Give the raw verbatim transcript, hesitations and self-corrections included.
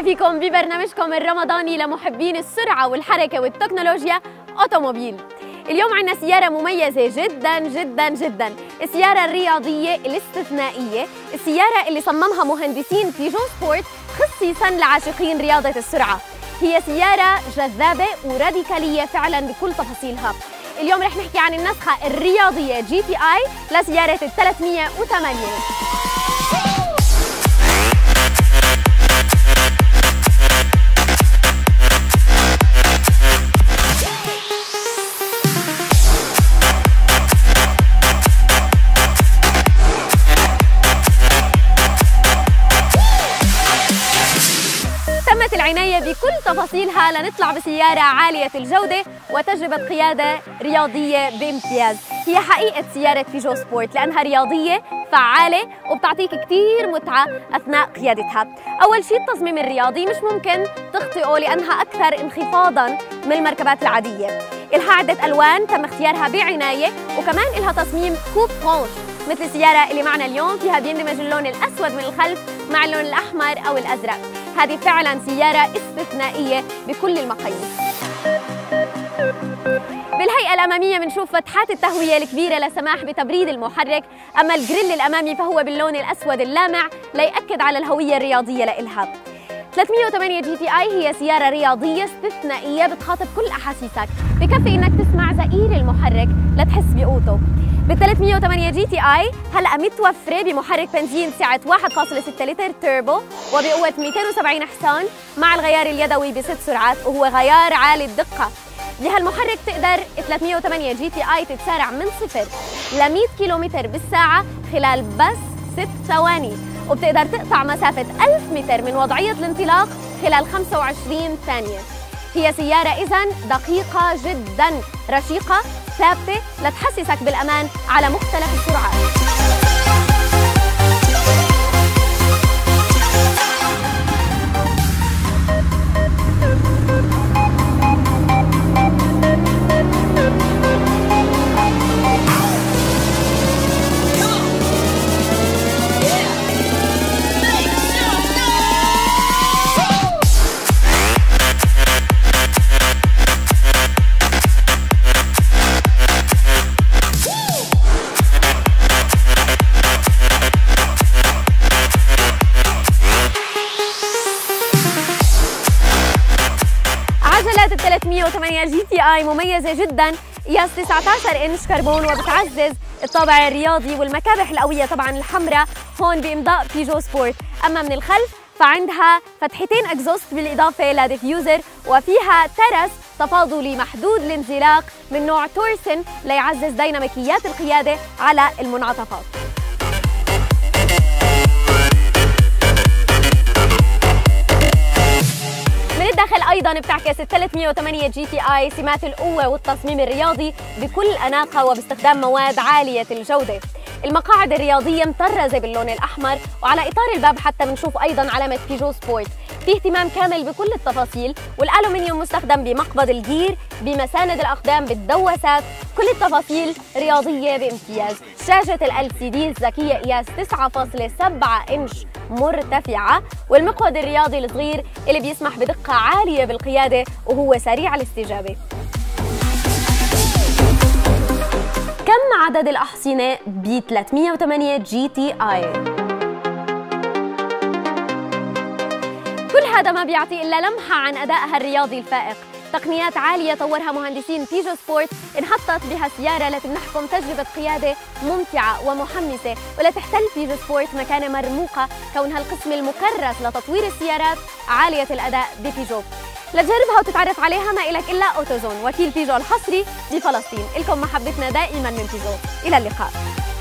وسهلا فيكم ببرنامجكم الرمضاني لمحبين السرعة والحركة والتكنولوجيا أوتوموبيل. اليوم عندنا سيارة مميزة جدا جدا جدا، السيارة الرياضية الاستثنائية، السيارة اللي صممها مهندسين بيجو سبورت خصيصا لعاشقين رياضة السرعة. هي سيارة جذابة وراديكالية فعلا بكل تفاصيلها. اليوم رح نحكي عن النسخة الرياضية جي تي آي لسيارة ال ثلاثمية وثمانية. تمت العناية بكل تفاصيلها لنطلع بسيارة عالية الجودة وتجربة قيادة رياضية بامتياز. هي حقيقة سيارة بيجو سبورت لأنها رياضية فعالة وبتعطيك كتير متعة أثناء قيادتها. أول شيء التصميم الرياضي مش ممكن تخطئه لأنها أكثر انخفاضاً من المركبات العادية. إلها عدة ألوان تم اختيارها بعناية، وكمان إلها تصميم كوب بونش مثل السيارة اللي معنا اليوم، فيها بيندمج اللون الأسود من الخلف مع اللون الأحمر أو الأزرق. هذه فعلاً سيارة استثنائية بكل المقاييس. بالهيئة الأمامية بنشوف فتحات التهوية الكبيرة لسماح بتبريد المحرك، أما الجريل الأمامي فهو باللون الأسود اللامع ليأكد على الهوية الرياضية لإلها. ثلاثمية وثمانية جي تي آي هي سيارة رياضية استثنائية بتخاطب كل أحاسيسك، بكفي إنك تسمع زئير المحرك لتحس بقوته. بال ثلاثمية وثمانية جي تي آي هلأ متوفرة بمحرك بنزين سعة واحد فاصلة ستة لتر توربو وبقوة مئتين وسبعين حصان مع الغيار اليدوي بست سرعات، وهو غيار عالي الدقة. بهالمحرك تقدر ثلاثمية وثمانية جي تي آي تتسارع من صفر ل مئة كيلومتر بالساعة خلال بس ست ثواني، وبتقدر تقطع مسافة ألف متر من وضعية الانطلاق خلال خمسة وعشرين ثانية. هي سيارة إذن دقيقة جدا، رشيقة ثابتة لتحسسك بالأمان على مختلف السرعات. عجلات ال ثلاثمية وثمانية جي تي آي مميزة جدا، قياس تسعة عشر إنش كربون وبتعزز الطابع الرياضي والمكابح القوية طبعا الحمراء هون بإمضاء بيجو سبورت. أما من الخلف فعندها فتحتين اكزوست بالإضافة لديفيوزر، وفيها ترس تفاضلي محدود الانزلاق من نوع تورسن ليعزز ديناميكيات القيادة على المنعطفات. من الداخل أيضاً بتعكس ال ثلاثمية وثمانية جي تي آي سمات القوة والتصميم الرياضي بكل أناقة وباستخدام مواد عالية الجودة. المقاعد الرياضية مطرزة باللون الأحمر، وعلى إطار الباب حتى بنشوف أيضاً علامة بيجو سبورت. في اهتمام كامل بكل التفاصيل، والألومنيوم مستخدم بمقبض الجير، بمساند الأقدام، بالدواسات، كل التفاصيل رياضية بامتياز. شاشة ال إل سي دي الذكية قياس تسعة فاصلة سبعة إنش مرتفعة، والمقود الرياضي الصغير اللي بيسمح بدقة عالية بالقيادة وهو سريع الاستجابة. كم عدد الأحصنة ب ثلاثمية وثمانية جي تي آي؟ كل هذا ما بيعطي إلا لمحة عن أدائها الرياضي الفائق. تقنيات عالية طورها مهندسين بيجو سبورت انحطت بها السيارة لتمنحكم تجربة قيادة ممتعة ومحمسة، ولا تحتل بيجو سبورت مكانة مرموقة كونها القسم المكرس لتطوير السيارات عالية الأداء ببيجو. لتجربها وتتعرف عليها ما إلك إلا أوتوزون، وكيل بيجو الحصري بفلسطين. إلكم محبتنا دائما من بيجو، إلى اللقاء.